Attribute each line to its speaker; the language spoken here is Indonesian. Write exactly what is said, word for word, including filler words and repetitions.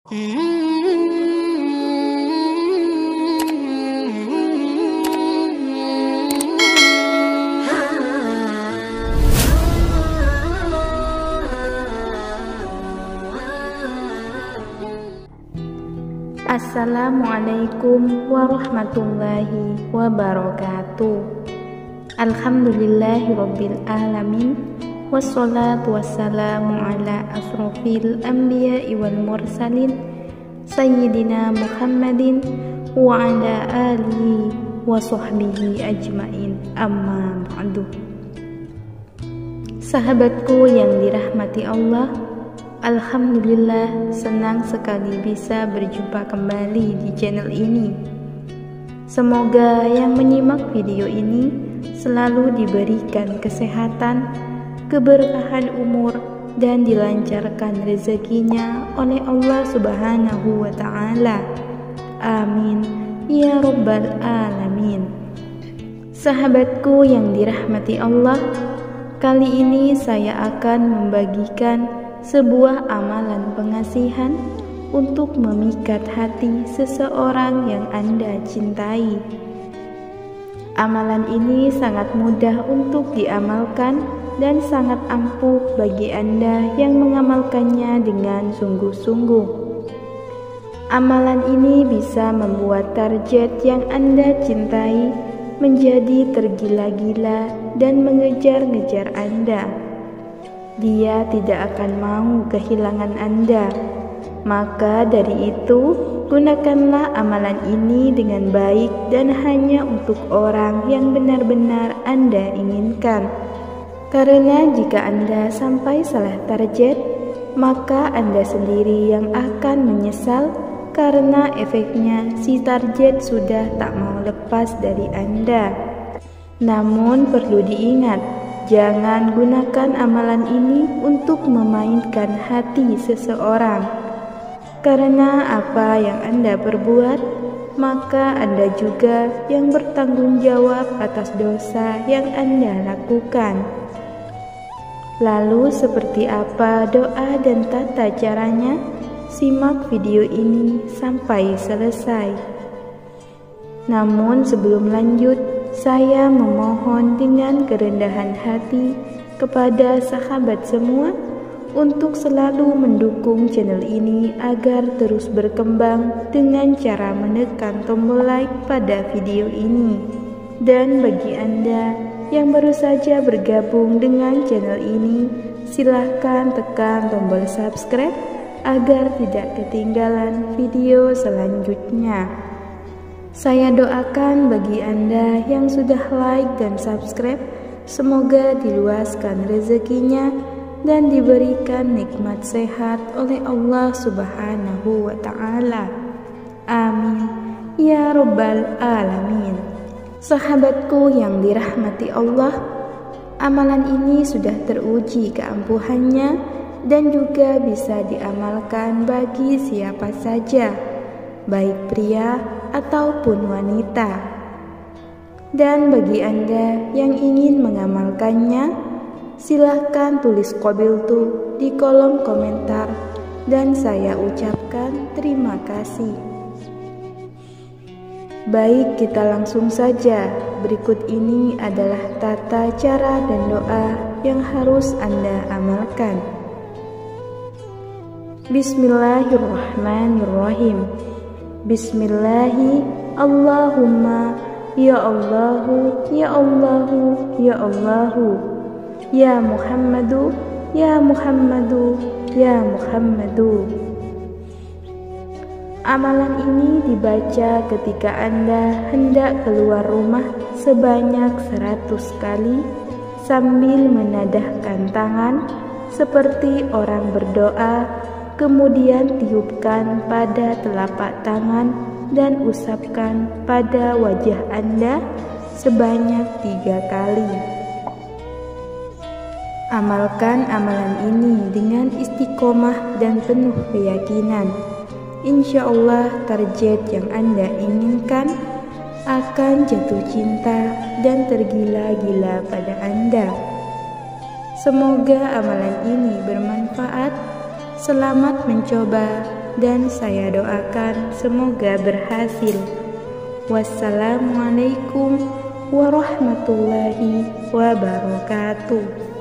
Speaker 1: Assalamualaikum warahmatullahi wabarakatuh. Alhamdulillahi rabbil alamin. Wassalatu wassalamu ala asrofil anbiya'i wal mursalin Sayyidina Muhammadin wa ala alihi wa sahbihi ajmain, amma ba'du. Sahabatku yang dirahmati Allah, alhamdulillah senang sekali bisa berjumpa kembali di channel ini. Semoga yang menyimak video ini selalu diberikan kesehatan, keberkahan umur, dan dilancarkan rezekinya oleh Allah Subhanahu wa Ta'ala. Amin ya Rabbal Alamin. Sahabatku yang dirahmati Allah, kali ini saya akan membagikan sebuah amalan pengasihan untuk memikat hati seseorang yang Anda cintai. Amalan ini sangat mudah untuk diamalkan dan sangat ampuh bagi Anda yang mengamalkannya dengan sungguh-sungguh. Amalan ini bisa membuat target yang Anda cintai menjadi tergila-gila dan mengejar-ngejar Anda. Dia tidak akan mau kehilangan Anda. Maka dari itu, gunakanlah amalan ini dengan baik dan hanya untuk orang yang benar-benar Anda inginkan. Karena jika Anda sampai salah target, maka Anda sendiri yang akan menyesal karena efeknya si target sudah tak mau lepas dari Anda. Namun perlu diingat, jangan gunakan amalan ini untuk memainkan hati seseorang. Karena apa yang Anda perbuat, maka Anda juga yang bertanggung jawab atas dosa yang Anda lakukan. Lalu seperti apa doa dan tata caranya? Simak video ini sampai selesai. Namun sebelum lanjut, saya memohon dengan kerendahan hati kepada sahabat semua untuk selalu mendukung channel ini agar terus berkembang dengan cara menekan tombol like pada video ini. Dan bagi Anda yang baru saja bergabung dengan channel ini, silahkan tekan tombol subscribe agar tidak ketinggalan video selanjutnya. Saya doakan bagi Anda yang sudah like dan subscribe, semoga diluaskan rezekinya dan diberikan nikmat sehat oleh Allah Subhanahu wa Ta'ala. Amin ya Rabbal Alamin. Sahabatku yang dirahmati Allah, amalan ini sudah teruji keampuhannya dan juga bisa diamalkan bagi siapa saja, baik pria ataupun wanita. Dan bagi Anda yang ingin mengamalkannya, silahkan tulis qabiltu di kolom komentar dan saya ucapkan terima kasih. Baik, kita langsung saja. Berikut ini adalah tata cara dan doa yang harus Anda amalkan. Bismillahirrahmanirrahim. Bismillahi Allahumma ya Allahu ya Allahu ya Allahu ya Muhammadu ya Muhammadu ya Muhammadu. Amalan ini dibaca ketika Anda hendak keluar rumah sebanyak seratus kali sambil menadahkan tangan seperti orang berdoa, kemudian tiupkan pada telapak tangan dan usapkan pada wajah Anda sebanyak tiga kali. Amalkan amalan ini dengan istiqomah dan penuh keyakinan. Insya Allah target yang Anda inginkan akan jatuh cinta dan tergila-gila pada Anda. Semoga amalan ini bermanfaat. Selamat mencoba. dan saya doakan semoga berhasil. Wassalamualaikum warahmatullahi wabarakatuh.